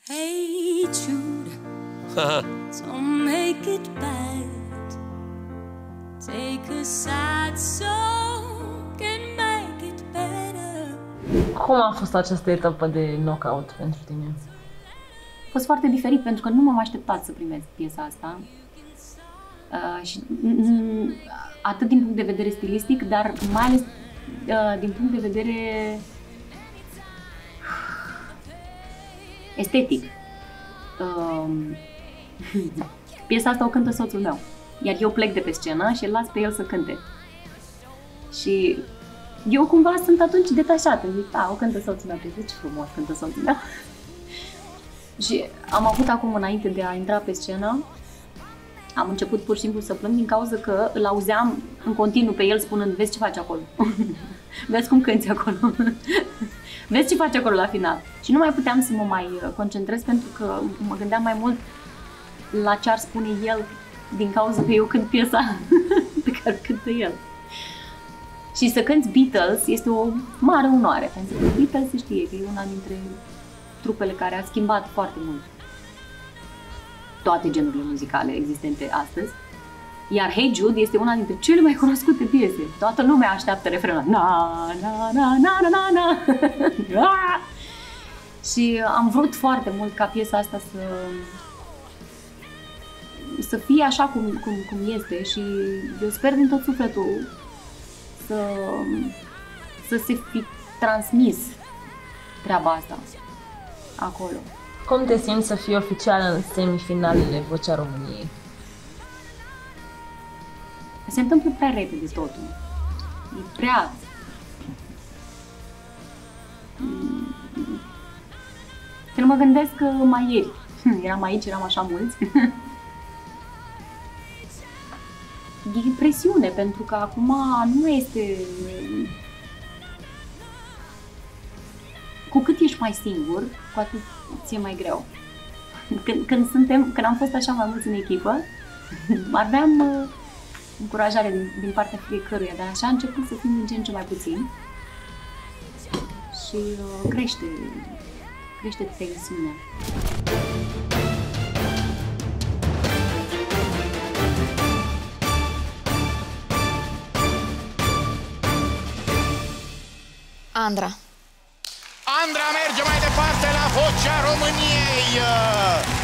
Hey Jude, don't make it bad. Take a sad song and make it better. Cum a fost această etapă de knockout pentru tine? A fost foarte diferit, pentru că nu m-am așteptat să primesc piesa asta. Și atât din punct de vedere stilistic, dar mai ales din punct de vedere estetic. Piesa asta o cântă soțul meu, iar eu plec de pe scenă și îl las pe el să cânte. Și eu cumva sunt atunci detașată, zic, o cântă soțul meu, ce frumos cântă soțul meu. Și am avut acum, înainte de a intra pe scenă, am început pur și simplu să plâng din cauza că îl auzeam în continuu pe el spunând, vezi ce faci acolo, vezi cum cânti acolo, vezi ce faci acolo la final. Și nu mai puteam să mă mai concentrez pentru că mă gândeam mai mult la ce ar spune el din cauza că eu cânt piesa pe care o cântă el. Și să cânti Beatles este o mare onoare, pentru că Beatles se știe că e una dintre trupele care a schimbat foarte mult toate genurile muzicale existente astăzi. Iar Hey Jude este una dintre cele mai cunoscute piese. Toată lumea așteaptă refrenul. Na, na, na, na, na, na, na. Și am vrut foarte mult ca piesa asta să fie așa cum este și eu sper din tot sufletul să se fi transmis treaba asta acolo. Cum te simți să fii oficial în semifinalele Vocea României? Se întâmplă prea repede totul. E prea... Când mă gândesc că mai ieri eram aici, eram așa mulți. E presiune, pentru că acum nu este... Cu cât ești mai singur, cu atât ți-e mai greu. Când am fost așa mai mulți în echipă, aveam încurajare din partea fiecăruia, dar așa a început să fim din ce în ce mai puțin și crește tensiunea. Andra. Andra merge mai departe la Vocea României!